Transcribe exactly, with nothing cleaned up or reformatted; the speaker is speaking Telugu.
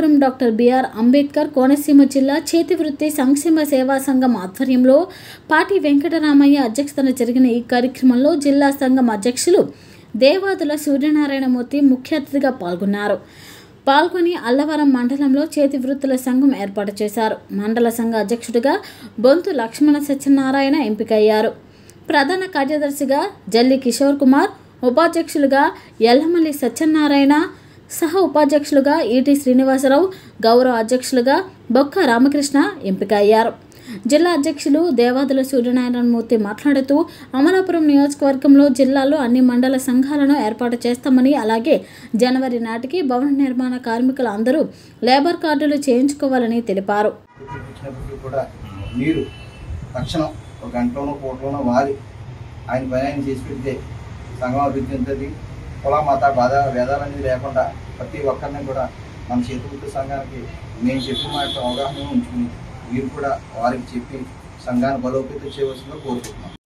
అమలాపురం డాక్టర్ బిఆర్ అంబేద్కర్ కోనసీమ జిల్లా చేతివృత్తి సంక్షేమ సేవా సంఘం ఆధ్వర్యంలో పాటి వెంకటరామయ్య అధ్యక్షతన జరిగిన ఈ కార్యక్రమంలో జిల్లా సంఘం అధ్యక్షులు దేవాదుల సూర్యనారాయణమూర్తి ముఖ్య అతిథిగా పాల్గొన్నారు. పాల్గొని అల్లవరం మండలంలో చేతి వృత్తుల సంఘం ఏర్పాటు చేశారు. మండల సంఘ అధ్యక్షుడిగా బొంతు లక్ష్మణ సత్యనారాయణ ఎంపికయ్యారు. ప్రధాన కార్యదర్శిగా జల్లి కిషోర్ కుమార్, ఉపాధ్యక్షులుగా ఎల్లమల్లి సత్యనారాయణ, సహ ఉపాధ్యక్షులుగా ఈటి శ్రీనివాసరావు, గౌరవ అధ్యక్షులుగా బొక్క రామకృష్ణ ఎంపిక అయ్యారు. జిల్లా అధ్యక్షులు దేవాదుల సూర్యనారాయణమూర్తి మాట్లాడుతూ అమలాపురం నియోజకవర్గంలో జిల్లాలో అన్ని మండల సంఘాలను ఏర్పాటు చేస్తామని, అలాగే జనవరి నాటికి భవన నిర్మాణ కార్మికులు అందరూ లేబర్ కార్డులు చేయించుకోవాలని తెలిపారు. మీరు తక్షణం ఒక గంటలోనో పూటలోనో వారి ఆయన పని ఆయన చేసి పెడితే సంఘం అభివృద్ధి ఉంటుంది. కుల మత బాధ భేదాలనేది లేకుండా ప్రతి ఒక్కరిని కూడా మన చేతివృత్తి సంఘానికి నేను చెప్పిన మాట అవగాహన ఉంచుకుని మీరు కూడా వారికి చెప్పి సంఘాన్ని బలోపేతం చేయవలసిందిగా కోరుకుంటున్నాం.